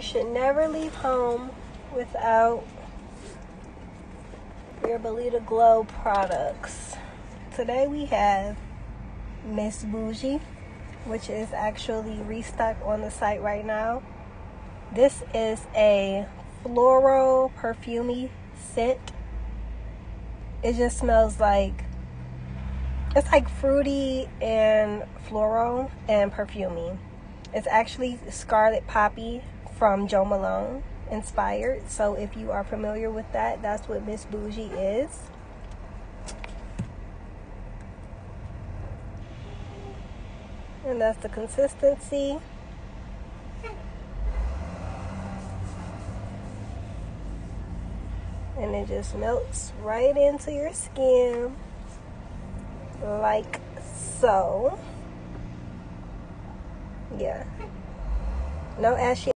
You should never leave home without your Belita Glow products. Today we have Ms Bougie, which is actually restocked on the site right now. This is a floral perfumey scent. It just smells like, it's like fruity and floral and perfumey. It's actually Scarlet Poppy from Jo Malone inspired. So if you are familiar with that, that's what Ms Bougie is. And that's the consistency. And it just melts right into your skin like so. Yeah, no ashy